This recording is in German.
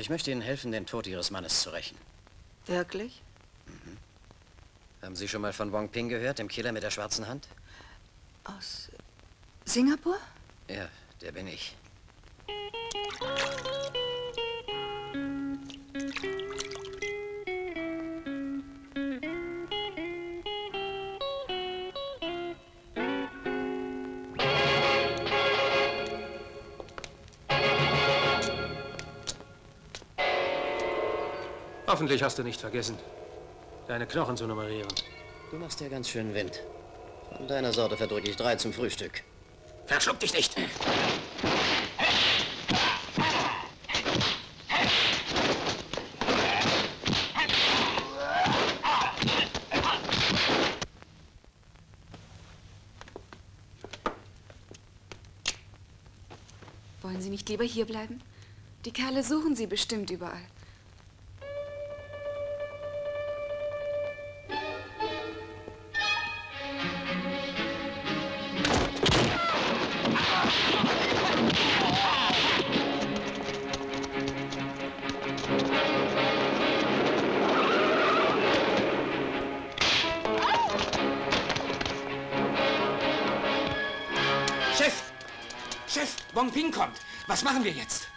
Ich möchte Ihnen helfen, den Tod Ihres Mannes zu rächen. Wirklich? Mhm. Haben Sie schon mal von Wong Ping gehört, dem Killer mit der schwarzen Hand? Aus Singapur? Ja, der bin ich. Hoffentlich hast du nicht vergessen, deine Knochen zu nummerieren. Du machst ja ganz schön Wind. Von deiner Sorte verdrücke ich 3 zum Frühstück. Verschluck dich nicht! Wollen Sie nicht lieber hier bleiben? Die Kerle suchen Sie bestimmt überall. Chef! Chef, Wong Ping kommt. Was machen wir jetzt?